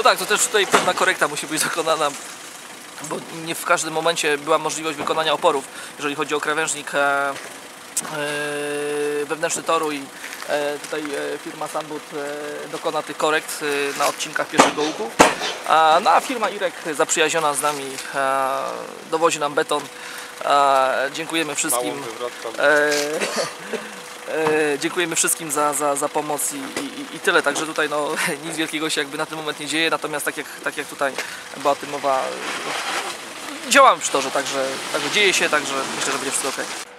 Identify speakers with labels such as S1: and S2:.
S1: No tak, to też tutaj pewna korekta musi być dokonana, bo nie w każdym momencie była możliwość wykonania oporów, jeżeli chodzi o krawężnik wewnętrzny toru i tutaj firma Sunwood dokona tych korekt na odcinkach pierwszego łuku. No a firma Irek, zaprzyjaźniona z nami, dowozi nam beton. Dziękujemy wszystkim. Dziękujemy wszystkim za pomoc i tyle, także tutaj no, nic wielkiego się jakby na ten moment nie dzieje, natomiast tak jak tutaj była o tym mowa, działamy przy torze, także dzieje się, także myślę, że będzie wszystko ok.